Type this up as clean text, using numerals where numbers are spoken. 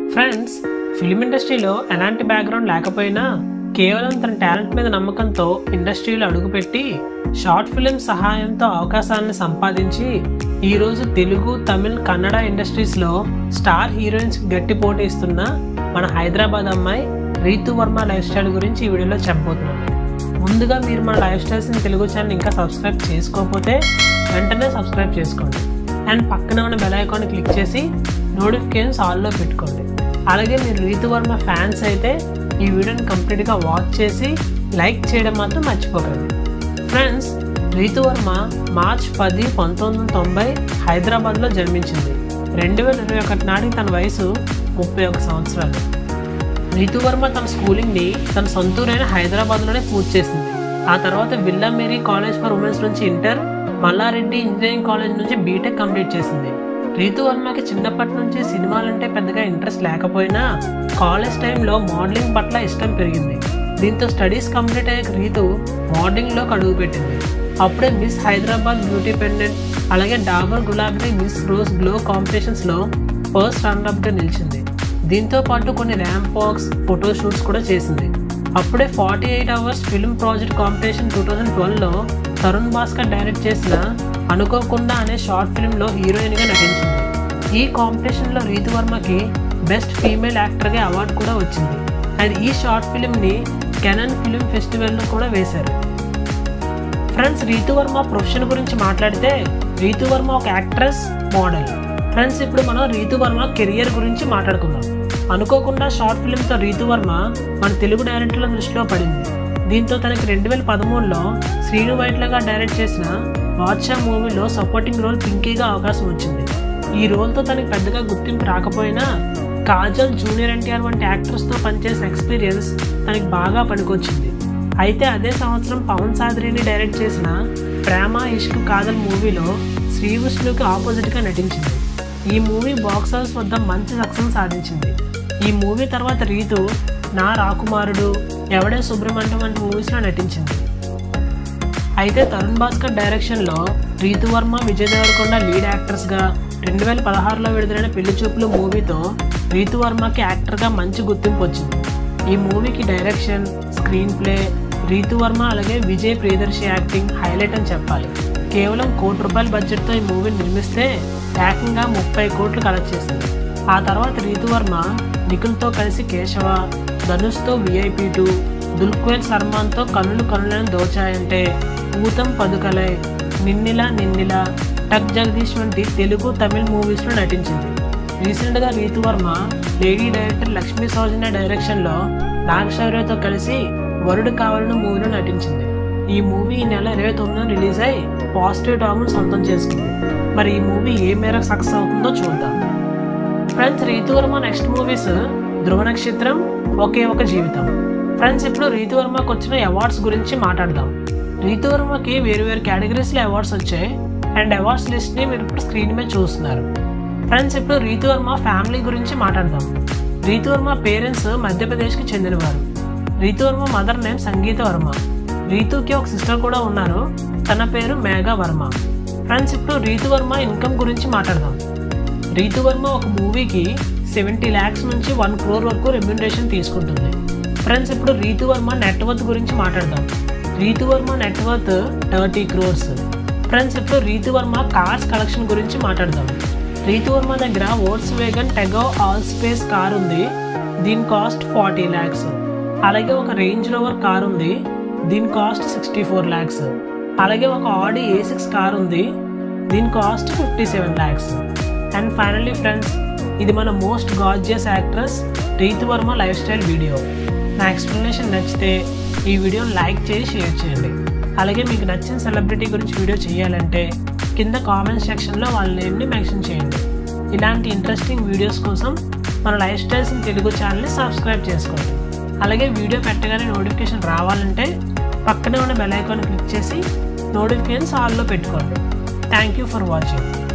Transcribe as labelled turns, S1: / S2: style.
S1: Friends, film ఇండస్ట్రీలో ఎలాంటి background లేకపోయినా కేవలం తన టాలెంట్ మీద నమ్మకంతో ఇండస్ట్రీలో అడుగుపెట్టి షార్ట్ ఫిల్మ్ సహాయంతో అవకాశాలను సంపాదించి ఈరోజు తెలుగు, తమిళ్, కన్నడ ఇండస్ట్రీస్లో స్టార్ హీరోయిన్స్ గట్టి పోటీ ఇస్తున్న మన హైదరాబాద్ అమ్మాయి రీతు వర్మ లైఫ్ స్టైల్ గురించి ఈ వీడియోలో చెప్పబోతున్నాను. ముందుగా మీరు మన life styles in Telugu channel ఇంకా సబ్స్క్రైబ్ చేసుకోకపోతే వెంటనే సబ్స్క్రైబ్ చేసుకోండి అండ్ పక్కన ఉన్న బెల్ ఐకాన్ క్లిక్ చేసి నోటిఫికేషన్స్ ఆల్లో పెట్టుకోండి. అలాగే మీరు రీతు వర్మ ఫ్యాన్స్ అయితే ఈ వీడియోని కంప్లీట్గా వాచ్ చేసి లైక్ చేయడం మాత్రం మర్చిపోకండి. ఫ్రెండ్స్, రీతు వర్మ మార్చ్ 10, 1990 హైదరాబాద్లో జన్మించింది. 2021 నాటికి తన వయసు 31 సంవత్సరాలు. రీతు వర్మ తన స్కూలింగ్ని తన సొంతూరైన హైదరాబాద్లోనే పూర్తి చేసింది. ఆ తర్వాత Villa Mary college for womens నుంచి ఇంటర్, మల్లారెడ్డి ఇంజనీరింగ్ కాలేజ్ నుంచి బీటెక్ కంప్లీట్ చేసింది. రీతు వర్మకి చిన్నప్పటి నుంచి సినిమాలంటే పెద్దగా ఇంట్రెస్ట్ లేకపోయినా కాలేజ్ టైంలో మోడలింగ్ పట్ల ఇష్టం పెరిగింది. దీంతో స్టడీస్ కంప్లీట్ అయ్యాక రీతు మోడలింగ్లోకి అడుగుపెట్టింది. అప్పుడే మిస్ హైదరాబాద్ బ్యూటీ పెండెంట్, అలాగే Dabur Gulabi miss rose glow కాంపిటీషన్స్లో ఫస్ట్ రన్నర్అప్గా నిలిచింది. దీంతో పాటు కొన్ని ర్యాంప్ వాక్స్, ఫోటోషూట్స్ కూడా చేసింది. అప్పుడే 48 అవర్స్ ఫిల్మ్ ప్రాజెక్ట్ కాంపిటీషన్ 2012లో తరుణ్ భాస్కర్ డైరెక్ట్ చేసిన అనుకోకుండా అనే షార్ట్ ఫిల్మ్లో హీరోయిన్గా నటించింది. ఈ కాంపిటీషన్లో రీతు వర్మకి బెస్ట్ ఫీమేల్ యాక్టర్గా అవార్డు కూడా వచ్చింది. అండ్ ఈ షార్ట్ ఫిల్మ్ని కెనన్ ఫిల్మ్ ఫెస్టివల్లో కూడా వేశారు. ఫ్రెండ్స్, రీతు వర్మ ప్రొఫెషన్ గురించి మాట్లాడితే రీతు వర్మ ఒక యాక్ట్రెస్, మోడల్. ఫ్రెండ్స్, ఇప్పుడు మనం రీతు వర్మ కెరియర్ గురించి మాట్లాడుకుందాం. అనుకోకుండా షార్ట్ ఫిల్మ్తో రీతు వర్మ మన తెలుగు డైరెక్టర్ల దృష్టిలో పడింది. దీంతో తనకి 2013లో శ్రీను వైట్లగా డైరెక్ట్ చేసిన బాద్షా మూవీలో సపోర్టింగ్ రోల్ పింకీగా అవకాశం వచ్చింది. ఈ రోల్తో తనకి పెద్దగా గుర్తింపు రాకపోయినా కాజల్, జూనియర్ ఎన్టీఆర్ వంటి యాక్టర్స్తో పనిచేసిన ఎక్స్పీరియన్స్ తనకి బాగా పనికొచ్చింది. అయితే అదే సంవత్సరం పవన్ సాద్రిని డైరెక్ట్ చేసిన ప్రేమ ఇష్క్ కాజల్ మూవీలో శ్రీ విష్ణుకి ఆపోజిట్గా నటించింది. ఈ మూవీ బాక్స్ ఆఫీస్ వద్ద మంచి సక్సెస్ సాధించింది. ఈ మూవీ తర్వాత రీతు నా రాకుమారుడు, ఎవడే సుబ్రహ్మణ్యం వంటి మూవీస్లో నటించింది. అయితే తరుణ్ భాస్కర్ డైరెక్షన్లో రీతు వర్మ, విజయ్ దేవరకొండ లీడ్ యాక్టర్స్గా 2016లో విడుదలైన పెళ్లి చూపులు మూవీతో రీతు వర్మకి యాక్టర్గా మంచి గుర్తింపు వచ్చింది. ఈ మూవీకి direction, screenplay, Ritu Varma అలాగే విజయ్ ప్రియదర్శి యాక్టింగ్ హైలైట్ అని చెప్పాలి. కేవలం ₹1 కోటి బడ్జెట్తో ఈ మూవీని నిర్మిస్తే ఏకంగా 30 కోట్లు కలెక్ట్ చేసింది. ఆ తర్వాత రీతు వర్మ నిఖిల్తో కలిసి కేశవ, ధనుష్తో VIP 2, దుల్క్వేల్ సల్మాన్తో కనులు కనులను దోచాయంటే, ఊతం పదుకలై, నిన్నిలా, టక్ జగదీష్ వంటి తెలుగు, తమిళ్ మూవీస్లో నటించింది. రీసెంట్గా రీతు వర్మ లేడీ డైరెక్టర్ లక్ష్మీ సౌజన్య డైరెక్షన్లో నాగశౌర్యతో కలిసి వరుడు కావాలని మూవీలో నటించింది. ఈ మూవీ ఈ నెల 29న రిలీజ్ అయి పాజిటివ్ టాక్ను సొంతం చేసుకుంది. మరి ఈ మూవీ ఏ మేరకు సక్సెస్ అవుతుందో చూద్దాం. Friends, Ritu Varma next movies Dhruva Nakshatram, Oke ఒక జీవితం. ఫ్రెండ్స్, ఇప్పుడు రీతు వర్మకు వచ్చిన అవార్డ్స్ గురించి మాట్లాడదాం. రీతు వర్మకి వేరు కేటగిరీస్లో అవార్డ్స్ వచ్చాయి అండ్ అవార్డ్స్ లిస్ట్ని మీరు ఇప్పుడు స్క్రీన్ మీద చూస్తున్నారు. ఫ్రెండ్స్, ఇప్పుడు రీతు వర్మ ఫ్యామిలీ గురించి మాట్లాడదాం. రీతు వర్మ పేరెంట్స్ మధ్యప్రదేశ్కి చెందినవారు. Ritu Varma mother name Sangeeta Varma. రీతుకి ఒక సిస్టర్ కూడా ఉన్నారు, తన పేరు మేఘా వర్మ. ఫ్రెండ్స్, ఇప్పుడు రీతు వర్మ ఇన్కమ్ గురించి మాట్లాడదాం. రీతు వర్మ ఒక మూవీకి 70 lakhs నుంచి 1 crore వరకు రెమ్యూనరేషన్ తీసుకుంటుంది. ఫ్రెండ్స్, ఇప్పుడు రీతు వర్మ నెట్వర్త్ గురించి మాట్లాడదాం. Ritu Varma net worth 30 crores. Friends, ఇప్పుడు రీతు వర్మ కార్స్ కలెక్షన్ గురించి మాట్లాడదాం. రీతు వర్మ దగ్గర Volkswagen Tiguan Allspace car ఉంది, దీని కాస్ట్ 40 lakhs. అలాగే ఒక రేంజ్ రోవర్ కార్ ఉంది, దీని కాస్ట్ 64 lakhs. అలాగే ఒక ఆడి A6 కార్ ఉంది, దీని cost 57 lakhs. And finally friends, ఇది మన most gorgeous actress Ritu Varma lifestyle video. నా ఎక్స్ప్లెనేషన్ నచ్చితే ఈ వీడియోని లైక్ చేసి షేర్ చేయండి. అలాగే మీకు నచ్చిన సెలబ్రిటీ గురించి వీడియో చేయాలంటే కింద కామెంట్ సెక్షన్లో వాళ్ళ నేమ్ని మెన్షన్ చేయండి. ఇలాంటి ఇంట్రెస్టింగ్ వీడియోస్ కోసం మన లైఫ్ స్టైల్స్ ఇన్ తెలుగు ఛానల్ని సబ్స్క్రైబ్ చేసుకోండి. అలాగే వీడియో పెట్టగానే నోటిఫికేషన్ రావాలంటే పక్కనే ఉన్న బెల్ ఐకాన్ క్లిక్ చేసి నోటిఫికేషన్స్ ఆల్లో పెట్టుకోండి. Thank you for watching.